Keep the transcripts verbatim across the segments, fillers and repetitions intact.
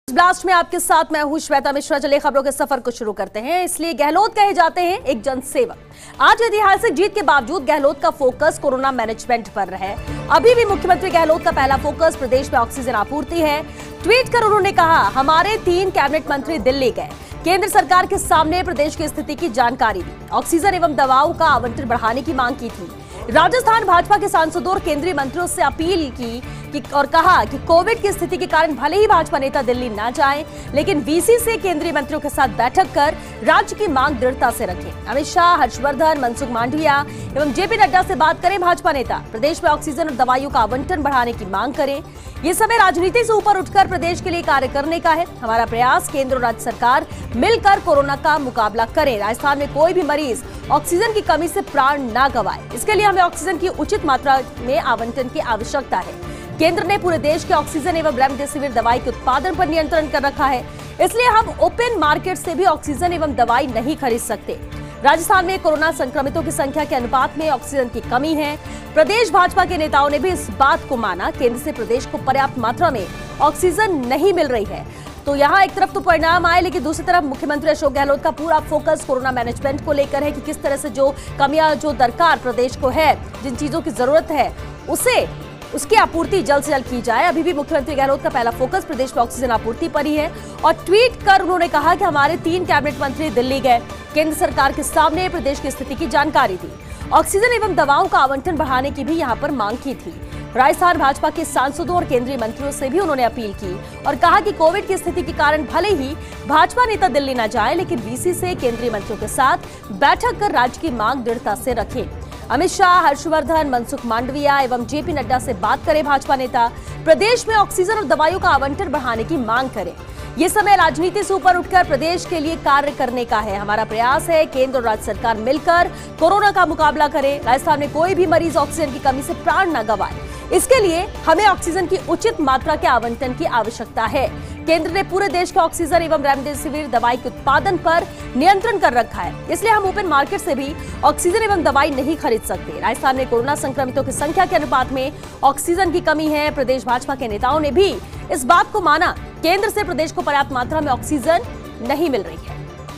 Blast में आपके साथ मैं हूं श्वेता मिश्रा। चलिए खबरों के सफर को शुरू करते हैं। इसलिए गहलोत कहे जाते हैं एक जनसेवक। आज ऐतिहासिक जीत के बावजूद गहलोत का फोकस कोरोना मैनेजमेंट पर है। अभी भी मुख्यमंत्री गहलोत का पहला फोकस प्रदेश में ऑक्सीजन आपूर्ति है। ट्वीट कर उन्होंने कहा, हमारे तीन कैबिनेट मंत्री दिल्ली गए, केंद्र सरकार के सामने प्रदेश की स्थिति की जानकारी दी, ऑक्सीजन एवं दवाओं का आवंटन बढ़ाने की मांग की थी। राजस्थान भाजपा के सांसदों और केंद्रीय मंत्रियों से अपील की कि और कहा कि कोविड की स्थिति के कारण भले ही भाजपा नेता दिल्ली न जाएं, लेकिन वीसी से केंद्रीय मंत्रियों के साथ बैठक कर राज्य की मांग दृढ़ता से रखें। अमित शाह, हर्षवर्धन, मनसुख मांडविया एवं जेपी नड्डा से बात करें भाजपा नेता। प्रदेश में ऑक्सीजन और दवाइयों का आवंटन बढ़ाने की मांग करें। ये समय राजनीति से ऊपर उठकर प्रदेश के लिए कार्य करने का है। हमारा प्रयास केंद्र और राज्य सरकार मिलकर कोरोना का मुकाबला करें। राजस्थान में कोई भी मरीज ऑक्सीजन की कमी से प्राण न गंवाए, इसके लिए हमें ऑक्सीजन की उचित मात्रा में आवंटन की आवश्यकता है। केंद्र ने पूरे देश के ऑक्सीजन एवं रेमडेसिविर दवाई के उत्पादन पर नियंत्रण कर रखा है, इसलिए हम ओपन मार्केट से भी ऑक्सीजन एवं दवाई नहीं खरीद सकते। राजस्थान में कोरोना संक्रमितों की संख्या के अनुपात में ऑक्सीजन की कमी है। प्रदेश भाजपा के नेताओं ने भी इस बात को माना। केंद्र से प्रदेश को पर्याप्त मात्रा में ऑक्सीजन नहीं मिल रही है, तो यहाँ एक तरफ तो परिणाम आए, लेकिन दूसरी तरफ मुख्यमंत्री अशोक गहलोत का पूरा फोकस कोरोना मैनेजमेंट को लेकर है कि किस तरह से जो कमियां जो दरकार प्रदेश को है, जिन चीजों की जरूरत है, उसे उसकी आपूर्ति जल्द से जल्द की जाए। अभी भी मुख्यमंत्री गहलोत का पहला फोकस प्रदेश में ऑक्सीजन आपूर्ति पर ही है और ट्वीट कर उन्होंने कहा कि हमारे तीन कैबिनेट मंत्री दिल्ली गए, केंद्र सरकार के सामने प्रदेश की स्थिति की जानकारी दी, ऑक्सीजन एवं दवाओं का आवंटन बढ़ाने की भी यहाँ पर मांग की थी। राजस्थान भाजपा के सांसदों और केंद्रीय मंत्रियों से भी उन्होंने अपील की और कहा कि कोविड की स्थिति के कारण भले ही भाजपा नेता दिल्ली न जाए, लेकिन वीसी से केंद्रीय मंत्रियों के साथ बैठक कर राज्य की मांग दृढ़ता से रखें। अमित शाह, हर्षवर्धन, मनसुख मांडविया एवं जेपी नड्डा से बात करें भाजपा नेता। प्रदेश में ऑक्सीजन और दवाइयों का आवंटन बढ़ाने की मांग करें। ये समय राजनीति से ऊपर उठकर प्रदेश के लिए कार्य करने का है। हमारा प्रयास है केंद्र और राज्य सरकार मिलकर कोरोना का मुकाबला करे। राजस्थान में कोई भी मरीज ऑक्सीजन की कमी से प्राण न गंवाए, इसके लिए हमें ऑक्सीजन की उचित मात्रा के आवंटन की आवश्यकता है। केंद्र ने पूरे देश के ऑक्सीजन एवं रेमडेसिविर दवाई के उत्पादन पर नियंत्रण कर रखा है, इसलिए हम ओपन मार्केट से भी ऑक्सीजन एवं दवाई नहीं खरीद सकते। राजस्थान में कोरोना संक्रमितों की संख्या के अनुपात में ऑक्सीजन की कमी है। प्रदेश भाजपा के नेताओं ने भी इस बात को माना। केंद्र से प्रदेश को पर्याप्त मात्रा में ऑक्सीजन नहीं मिल रही है।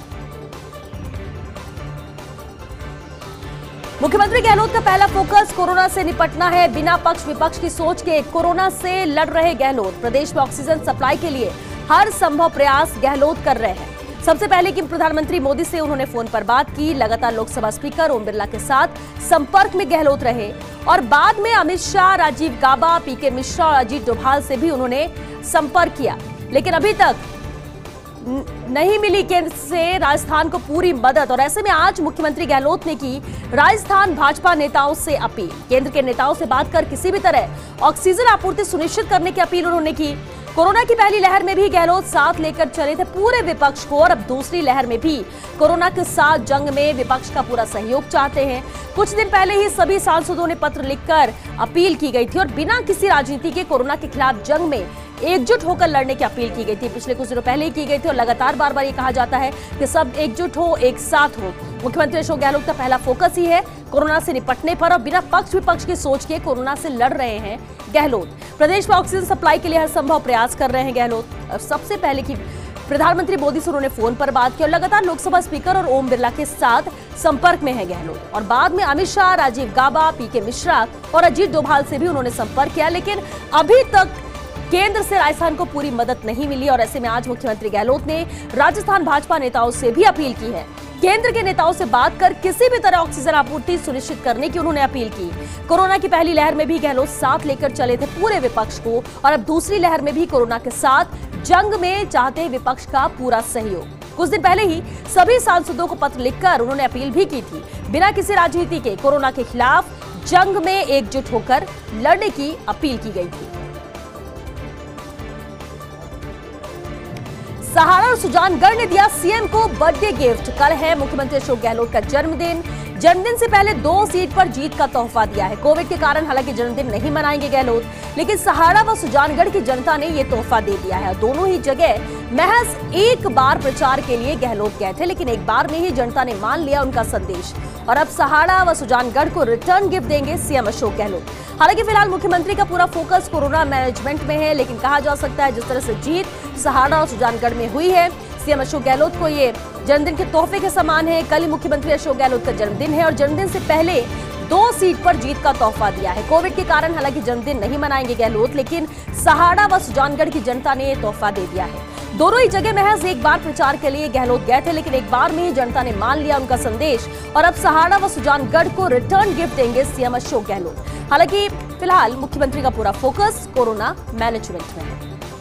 मुख्यमंत्री गहलोत का पहला फोकस कोरोना से निपटना है। बिना पक्ष विपक्ष की सोच के कोरोना से लड़ रहे गहलोत। प्रदेश में ऑक्सीजन सप्लाई के लिए हर संभव प्रयास गहलोत कर रहे हैं। सबसे पहले कि प्रधानमंत्री मोदी से उन्होंने फोन पर बात की। लगातार लोकसभा स्पीकर ओम बिरला के साथ संपर्क में गहलोत रहे और बाद में अमित शाह, राजीव गाबा, पीके मिश्रा और अजीत डोभाल से भी उन्होंने संपर्क किया, लेकिन अभी तक नहीं मिली केंद्र से राजस्थान को पूरी मदद। और ऐसे में आज मुख्यमंत्री गहलोत ने की राजस्थान भाजपा नेताओं से अपील। केंद्र के नेताओं से बात कर किसी भी तरह ऑक्सीजन आपूर्ति सुनिश्चित करने की अपील उन्होंने की। कोरोना की पहली लहर में भी गहलोत साथ लेकर चले थे पूरे विपक्ष को और अब दूसरी लहर में भी कोरोना के साथ जंग में विपक्ष का पूरा सहयोग चाहते हैं। कुछ दिन पहले ही सभी सांसदों ने पत्र लिखकर अपील की गई थी और बिना किसी राजनीति के कोरोना के खिलाफ जंग में एकजुट होकर लड़ने की अपील की गई थी। पिछले कुछ दिनों पहले ही की गई थी और लगातार बार बार ये कहा जाता है कि सब एकजुट हो, एक साथ हो। मुख्यमंत्री अशोक गहलोत का पहला फोकस ही है कोरोना से निपटने पर और बिना पक्ष विपक्ष की सोच के कोरोना से लड़ रहे हैं गहलोत। प्रदेश में ऑक्सीजन सप्लाई के लिए हर संभव प्रयास कर रहे हैं गहलोत। और सबसे पहले की प्रधानमंत्री मोदी से उन्होंने फोन पर बात की और लगातार लोकसभा स्पीकर और ओम बिरला के साथ संपर्क में है गहलोत। और बाद में अमित शाह, राजीव गाबा, पीके मिश्रा और अजीत डोभाल से भी उन्होंने संपर्क किया, लेकिन अभी तक केंद्र से राजस्थान को पूरी मदद नहीं मिली। और ऐसे में आज मुख्यमंत्री गहलोत ने राजस्थान भाजपा नेताओं से भी अपील की है। केंद्र के नेताओं से बात कर किसी भी तरह ऑक्सीजन आपूर्ति सुनिश्चित करने की उन्होंने अपील की। कोरोना की पहली लहर में भी गहलोत साथ लेकर चले थे पूरे विपक्ष को और अब दूसरी लहर में भी कोरोना के साथ जंग में चाहते विपक्ष का पूरा सहयोग। कुछ दिन पहले ही सभी सांसदों को पत्र लिखकर उन्होंने अपील भी की थी। बिना किसी राजनीति के कोरोना के खिलाफ जंग में एकजुट होकर लड़ने की अपील की गई थी। सहारा और सुजानगढ़ ने दिया सीएम को बर्थडे गिफ्ट। कल है मुख्यमंत्री अशोक गहलोत का जन्मदिन। जन्मदिन से पहले दो सीट पर जीत का तोहफा दिया है। कोविड के कारण हालांकि जन्मदिन नहीं मनाएंगे गहलोत, लेकिन सहारा व सुजानगढ़ की जनता ने ये तोहफा दे दिया है। दोनों ही जगह महज एक बार प्रचार के लिए गहलोत गए थे, लेकिन एक बार में ही जनता ने मान लिया उनका संदेश और अब सहारा व सुजानगढ़ को रिटर्न गिफ्ट देंगे सीएम अशोक गहलोत। हालांकि फिलहाल मुख्यमंत्री का पूरा फोकस कोरोना मैनेजमेंट में है, लेकिन कहा जा सकता है जिस तरह से जीत सहाड़ा और सुजानगढ़ में हुई है, सीएम अशोक गहलोत को ये जन्मदिन के तोहफे के समान है। कल ही मुख्यमंत्री अशोक गहलोत का जन्मदिन है और जन्मदिन से पहले दो सीट पर जीत का तोहफा दिया है। कोविड के कारण हालांकि जन्मदिन नहीं मनाएंगे गहलोत, लेकिन सहाड़ा व सुजानगढ़ की जनता ने ये तोहफा दे दिया है। दोनों ही जगह महज एक बार प्रचार के लिए गहलोत गए थे, लेकिन एक बार में ही जनता ने मान लिया उनका संदेश और अब सहाड़ा व सुजानगढ़ को रिटर्न गिफ्ट देंगे सीएम अशोक गहलोत। हालांकि फिलहाल मुख्यमंत्री का पूरा फोकस कोरोना मैनेजमेंट में है।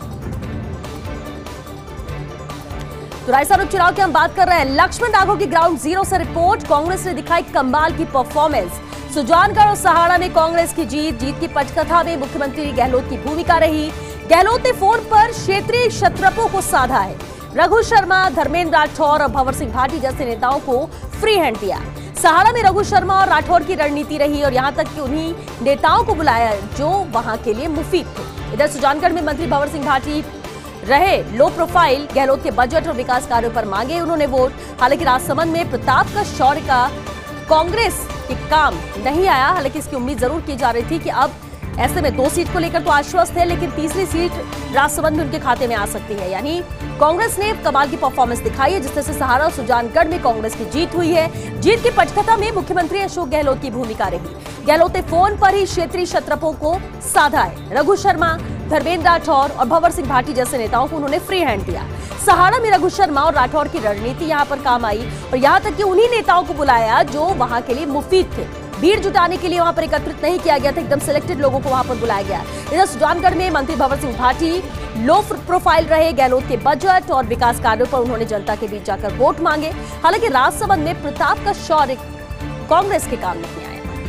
तो राजस्थान उपचुनाव की हम बात कर रहे हैं। लक्ष्मण राघव की ग्राउंड जीरो से रिपोर्ट। कांग्रेस ने दिखाई कमाल की परफॉर्मेंस। सुजानगढ़ और सहाड़ा में कांग्रेस की जीत। जीत की पटकथा में मुख्यमंत्री गहलोत की भूमिका रही। गहलोत ने फोन पर क्षेत्रीय क्षत्रपों को साधा है। रघु शर्मा, धर्मेंद्र राठौर और भंवर सिंह भाटी जैसे नेताओं को फ्री हैंड दिया। सहाड़ा में रघु शर्मा और राठौर की रणनीति रही और यहां तक कि उन्हीं नेताओं को बुलाया जो वहां के लिए मुफीद थे। इधर सुजानगढ़ में मंत्री भंवर सिंह भाटी रहे लो प्रोफाइल। गहलोत के बजट और विकास कार्यों पर मांगे उन्होंने वोट। हालांकि राजसमंद में प्रताप का शौर्य का कांग्रेस के काम नहीं आया। हालांकि इसकी उम्मीद जरूर की जा रही थी कि अब ऐसे में दो सीट को लेकर तो आश्वस्त है, लेकिन तीसरी सीट राजसमंद में उनके खाते में आ सकती है। यानी कांग्रेस ने कमाल की परफॉर्मेंस दिखाई है, जिससे सहाड़ा और सुजानगढ़ में कांग्रेस की जीत हुई है। जीत की पटकथा में मुख्यमंत्री अशोक गहलोत की भूमिका रही। गहलोत ने फोन पर ही क्षेत्रीय क्षत्रपों को साधा है। रघु शर्मा, धर्मेंद्र राठौर और भंवर सिंह भाटी जैसे नेताओं को उन्होंने फ्री हैंड दिया। सहाड़ा में रघु शर्मा और राठौर की रणनीति यहां पर काम आई और यहां तक कि उन्हीं नेताओं को बुलाया जो वहां के लिए मुफीद थे। भीड़ जुटाने के लिए वहां पर एकत्रित नहीं किया गया था, एकदम सिलेक्टेड लोगों को वहां पर बुलाया गया। इधर सुजानगढ़ में मंत्री भंवर सिंह भाटी लो प्रोफाइल रहे। गहलोत के बजट और विकास कार्यों पर उन्होंने जनता के बीच जाकर वोट मांगे। हालांकि राजसमंद में प्रताप का शौर्य कांग्रेस के काम नहीं आया।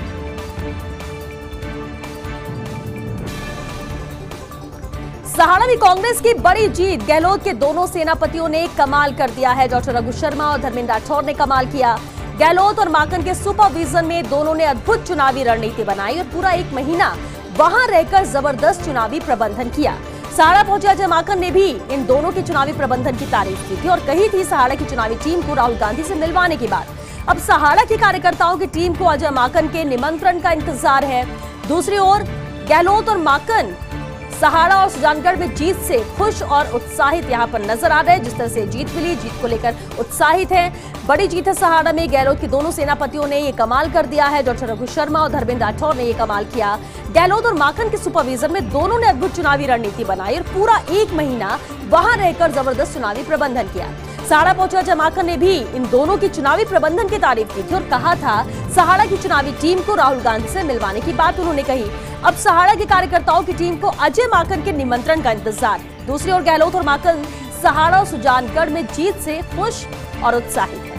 सहाड़ा में कांग्रेस की बड़ी जीत। गहलोत के दोनों सेनापतियों ने कमाल कर दिया है। डॉक्टर रघु शर्मा और धर्मेंद्र राठौर ने कमाल किया। गहलोत और माकन के सुपरविजन में दोनों ने अद्भुत चुनावी रणनीति बनाई और पूरा एक महीना वहां रहकर जबरदस्त चुनावी प्रबंधन किया। सहाड़ा पहुंचे अजय माकन ने भी इन दोनों के चुनावी प्रबंधन की तारीफ की थी और कही थी सहाड़ा की चुनावी टीम को राहुल गांधी से मिलवाने की बात। अब सहाड़ा के कार्यकर्ताओं की टीम को अजय माकन के निमंत्रण का इंतजार है। दूसरी ओर गहलोत और माकन सहाड़ा और सुजानगढ़ में जीत से खुश और उत्साहित यहां पर नजर आ रहे हैं। जिस तरह से जीत मिली, जीत को लेकर उत्साहित है। बड़ी जीत है सहाड़ा में। गहलोत के दोनों सेनापतियों ने ये कमाल कर दिया है। डॉक्टर रघु शर्मा और धर्मेंद्र राठौर ने ये कमाल किया। गहलोत और माकन के सुपरविजन में दोनों ने अद्भुत चुनावी रणनीति बनाई और पूरा एक महीना वहां रहकर जबरदस्त चुनावी प्रबंधन किया। सहाड़ा पहुंचे अजय माकन ने भी इन दोनों की चुनावी प्रबंधन की तारीफ की थी और कहा था सहाड़ा की चुनावी टीम को राहुल गांधी से मिलवाने की बात उन्होंने कही। अब सहाड़ा के कार्यकर्ताओं की टीम को अजय माकन के निमंत्रण का इंतजार। दूसरी ओर गहलोत और माकन सहाड़ा और सुजानगढ़ में जीत से खुश और उत्साहित है।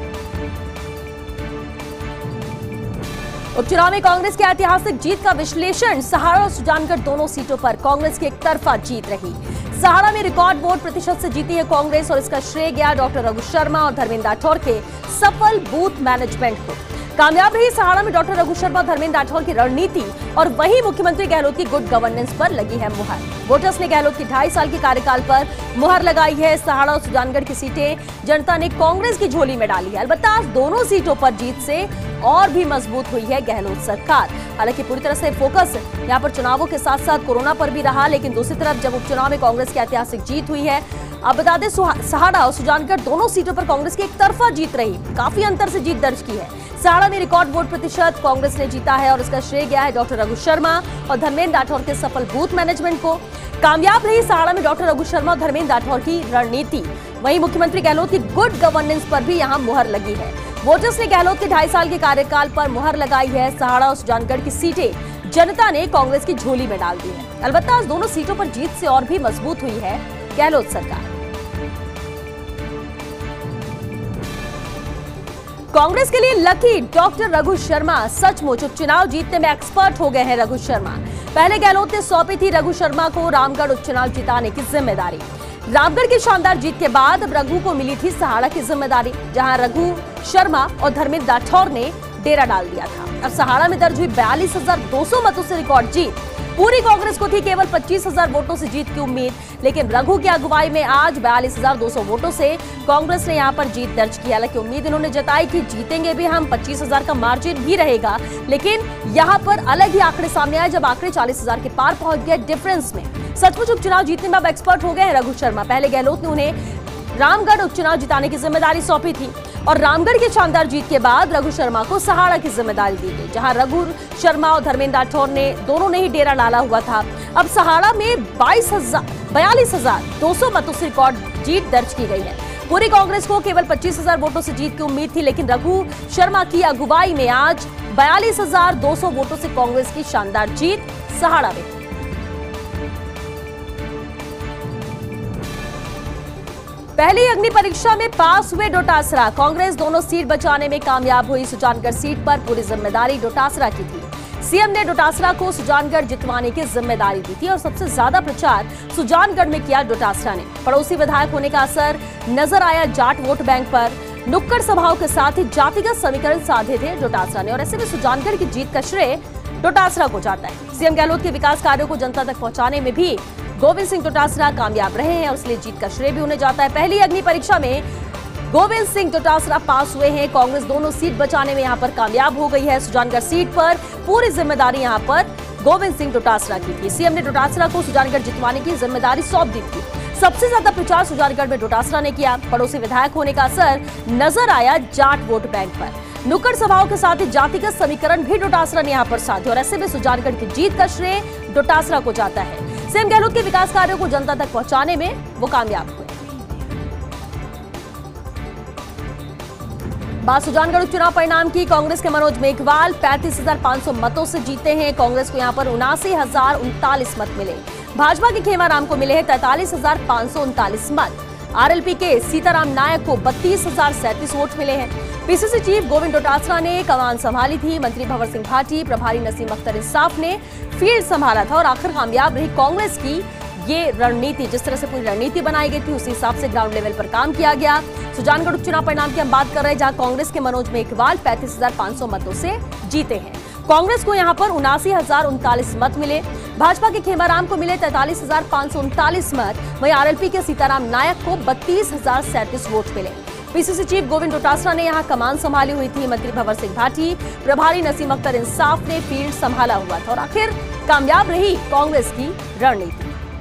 उपचुनाव में कांग्रेस की ऐतिहासिक जीत का विश्लेषण। सहाड़ा और सुजानगढ़ दोनों सीटों पर कांग्रेस की एक तरफा जीत रही। सहाड़ा में रिकॉर्ड वोट प्रतिशत से जीती है कांग्रेस और इसका श्रेय गया डॉक्टर रघु शर्मा और धर्मेंद्र राठौर के सफल बूथ मैनेजमेंट को। कामयाब रही सहाड़ा में डॉक्टर रघु शर्मा और धर्मेंद्र राठौर की रणनीति और वहीं मुख्यमंत्री गहलोत की गुड गवर्नेंस पर लगी है मुहर। वोटर्स ने गहलोत की ढाई साल के कार्यकाल पर मुहर लगाई है। सहाड़ा और सुजानगढ़ की सीटें जनता ने कांग्रेस की झोली में डाली है। अलबत्ता आज दोनों सीटों पर जीत से और भी मजबूत हुई है गहलोत सरकार। हालांकि पूरी तरह से फोकस यहाँ पर चुनावों के साथ साथ कोरोना पर भी रहा, लेकिन दूसरी तरफ जब उपचुनाव में कांग्रेस की ऐतिहासिक जीत हुई है, अब बता दें सहाड़ा और सुजानगढ़ दोनों सीटों पर कांग्रेस की एक तरफा जीत रही, काफी अंतर से जीत दर्ज की है। सहाड़ा में रिकॉर्ड वोट प्रतिशत कांग्रेस ने जीता है और इसका श्रेय गया है डॉक्टर रघु शर्मा और धर्मेंद्र राठौर के सफल बूथ मैनेजमेंट को। कामयाब रही सहाड़ा में डॉक्टर रघु शर्मा और धर्मेंद्र राठौर की रणनीति। वहीं मुख्यमंत्री गहलोत की गुड गवर्नेंस पर भी यहां मुहर लगी है। वोटर्स ने गहलोत के ढाई साल के कार्यकाल पर मुहर लगाई है। सहाड़ा और सुजानगढ़ की सीटें जनता ने कांग्रेस की झोली में डाल दी है। अलबत्ता आज दोनों सीटों पर जीत से और भी मजबूत हुई है गहलोत सरकार। कांग्रेस के लिए लकी डॉक्टर रघु शर्मा। सचमुच उपचुनाव जीतने में एक्सपर्ट हो गए हैं रघु शर्मा। पहले गहलोत ने सौंपी थी रघु शर्मा को रामगढ़ उपचुनाव जिताने की जिम्मेदारी। रामगढ़ की शानदार जीत के बाद अब रघु को मिली थी सहाड़ा की जिम्मेदारी, जहां रघु शर्मा और धर्मेंद्र राठौर ने डेरा डाल दिया था। अब सहाड़ा में दर्ज हुई बयालीस हजार दो सौ मतों से रिकॉर्ड जीत पूरी कांग्रेस को थी केवल पच्चीस हजार वोटों से जीत की उम्मीद, लेकिन रघु की अगुवाई में आज बयालीस हजार दो सौ वोटों से कांग्रेस ने यहां पर जीत दर्ज की। हालांकि उम्मीद इन्होंने जताई कि जीतेंगे भी हम, पच्चीस हजार का मार्जिन भी रहेगा, लेकिन यहां पर अलग ही आंकड़े सामने आए जब आंकड़े चालीस हजार के पार पहुंच गए डिफरेंस में। सचमुच उपचुनाव जीतने में अब एक्सपर्ट हो गए हैं रघु शर्मा। पहले गहलोत ने उन्हें रामगढ़ उपचुनाव जिताने की जिम्मेदारी सौंपी थी और रामगढ़ की शानदार जीत के बाद रघु शर्मा को सहाड़ा की जिम्मेदारी दी गई, जहां रघु शर्मा और धर्मेंद्र राठौर ने दोनों ने ही डेरा डाला हुआ था। अब सहाड़ा में बाईस हजार बयालीस हजार दो सौ मतों से रिकॉर्ड जीत दर्ज की गई है। पूरी कांग्रेस को केवल पच्चीस हजार वोटों से जीत की उम्मीद थी, लेकिन रघु शर्मा की अगुवाई में आज बयालीस हजार दो सौ वोटों से कांग्रेस की शानदार जीत सहाड़ा में। पहली अग्नि परीक्षा में पास हुए डोटासरा, कांग्रेस दोनों सीट बचाने में कामयाब हुई। सुजानगढ़ सीट पर पूरी जिम्मेदारी डोटासरा की थी। सीएम ने डोटासरा को सुजानगढ़ जितवाने की जिम्मेदारी दी थी और सबसे ज्यादा प्रचार सुजानगढ़ में किया डोटासरा ने। पड़ोसी विधायक होने का असर नजर आया जाट वोट बैंक पर। नुक्कड़ सभाओं के साथ ही जातिगत समीकरण साधे थे डोटासरा ने और ऐसे में सुजानगढ़ की जीत का श्रेय डोटासरा को जाता है। सीएम गहलोत के विकास कार्यों को जनता तक पहुंचाने में भी गोविंद सिंह डोटासरा कामयाब रहे हैं और इसलिए जीत का श्रेय भी उन्हें जाता है। पहली अग्नि परीक्षा में गोविंद सिंह डोटासरा पास हुए हैं। कांग्रेस दोनों सीट बचाने में यहां पर कामयाब हो गई है। सुजानगढ़ सीट पर पूरी जिम्मेदारी यहां पर गोविंद सिंह डोटासरा की थी। सीएम ने डोटासरा को सुजानगढ़ जितवाने की जिम्मेदारी सौंप दी थी। सबसे ज्यादा प्रचार सुजानगढ़ में डोटासरा ने किया। पड़ोसी विधायक होने का असर नजर आया जाट वोट बैंक पर। नुक्कड़ सभाओं के साथ ही जातिगत समीकरण भी डोटासरा ने यहां पर साधे और ऐसे में सुजानगढ़ की जीत का श्रेय डोटासरा को जाता है। सीएम गहलोत के विकास कार्यों को जनता तक पहुंचाने में वो कामयाब हुए। बात सुजानगढ़ उपचुनाव परिणाम की। कांग्रेस के मनोज मेघवाल पैंतीस हजार पांच सौ मतों से जीते हैं। कांग्रेस को यहां पर उनासी हजार उनतालीस मत मिले। भाजपा के खेमाराम को मिले हैं तैंतालीस हजार पांच सौ उनतालीस मत। आरएलपी के सीताराम नायक को बत्तीस हजार सैंतीस वोट मिले हैं। पीसीसी चीफ गोविंद डोटासरा ने कमान संभाली थी। मंत्री भंवर सिंह भाटी, प्रभारी नसीम अख्तर इंसाफ ने फील्ड संभाला था और आखिर कामयाब रही कांग्रेस की ये रणनीति। जिस तरह से पूरी रणनीति बनाई गई थी उसी हिसाब से ग्राउंड लेवल पर काम किया गया। सुजानगढ़ उपचुनाव परिणाम की हम बात कर रहे हैं, जहां कांग्रेस के मनोज मेघवाल पैंतीस हजार पांच सौ मतों से जीते हैं। कांग्रेस को यहां पर उनासी हजार उनतालीस मत मिले। भाजपा के खेमाराम को मिले तैंतालीस हजार पांच सौ उनतालीस मत। वहीं आरएलपी के सीताराम नायक को बत्तीस हजार सैंतीस वोट मिले। पीसीसी चीफ गोविंद डोटासरा ने यहां कमान संभाली हुई थी। मंत्री भंवर सिंह भाटी, प्रभारी नसीम अख्तर इंसाफ ने फील्ड संभाला हुआ था और आखिर कामयाब रही कांग्रेस की रणनीति।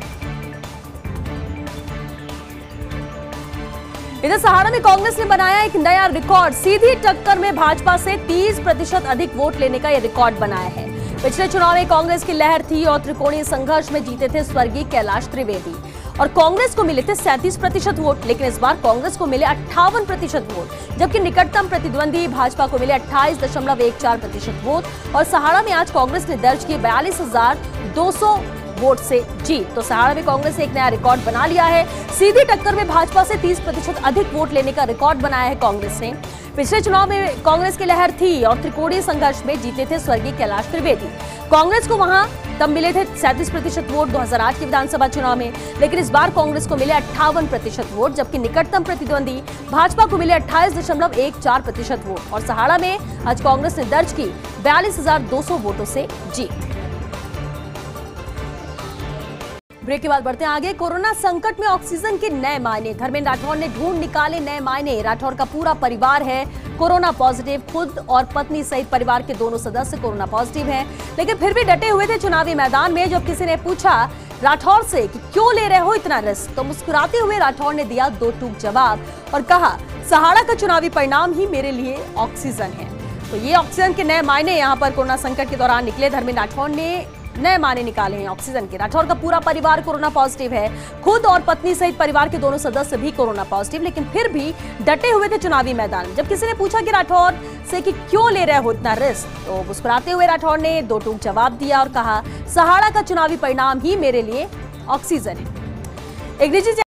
इधर सहाड़ा में कांग्रेस ने बनाया एक नया रिकॉर्ड। सीधी टक्कर में भाजपा से तीस प्रतिशत अधिक वोट लेने का यह रिकॉर्ड बनाया है। पिछले चुनाव में कांग्रेस की लहर थी और त्रिकोणीय संघर्ष में जीते थे स्वर्गीय कैलाश त्रिवेदी और कांग्रेस को मिले थे सैंतीस प्रतिशत वोट, लेकिन इस बार कांग्रेस को मिले अट्ठावन प्रतिशत वोट, जबकि निकटतम प्रतिद्वंदी भाजपा को मिले अट्ठाईस दशमलव एक चार प्रतिशत वोट। और सहाड़ा में आज कांग्रेस ने दर्ज किए बयालीस हजार दो सौ वोट से जीत। तो सहाड़ा में कांग्रेस ने एक नया रिकॉर्ड बना लिया है। सीधी टक्कर में भाजपा से तीस प्रतिशत अधिक वोट लेने का रिकॉर्ड बनाया है कांग्रेस ने। पिछले चुनाव में कांग्रेस की लहर थी और त्रिकोणीय संघर्ष में जीते थे स्वर्गीय कैलाश त्रिवेदी। कांग्रेस को वहां तब मिले थे सैंतीस प्रतिशत वोट दो हजार आठ के विधानसभा चुनाव में, लेकिन इस बार कांग्रेस को मिले अट्ठावन प्रतिशत वोट, जबकि निकटतम प्रतिद्वंदी भाजपा को मिले अट्ठाईस दशमलव एक चार प्रतिशत वोट। और सहाड़ा में आज कांग्रेस ने दर्ज की बयालीस हजार दो सौ वोटों से जीत। ब्रेक के बाद बढ़ते हैं आगे। कोरोना संकट में ऑक्सीजन के नए मायने। धर्मेंद्र राठौर ने ढूंढ निकाले नए मायने। राठौर का पूरा परिवार है कोरोना पॉजिटिव। खुद और पत्नी सहित परिवार के दोनों सदस्य कोरोना पॉजिटिव हैं, लेकिन फिर भी डटे हुए थे चुनावी मैदान में। जब किसी ने पूछा राठौर से कि क्यों ले रहे हो इतना रिस्क, तो मुस्कुराते हुए राठौर ने दिया दो टूक जवाब और कहा, सहाड़ा का चुनावी परिणाम ही मेरे लिए ऑक्सीजन है। तो ये ऑक्सीजन के नए मायने यहाँ पर कोरोना संकट के दौरान निकले। धर्मेंद्र राठौर ने नए माने निकाले हैं ऑक्सीजन के। राठौर का पूरा परिवार कोरोना पॉजिटिव है। खुद और पत्नी सहित परिवार के दोनों सदस्य भी कोरोना पॉजिटिव, लेकिन फिर भी डटे हुए थे चुनावी मैदान। जब किसी ने पूछा कि राठौर से कि क्यों ले रहे हो इतना रिस्क, तो मुस्कुराते हुए राठौर ने दो टूक जवाब दिया और कहा, सहाड़ा का चुनावी परिणाम ही मेरे लिए ऑक्सीजन है। एक निजी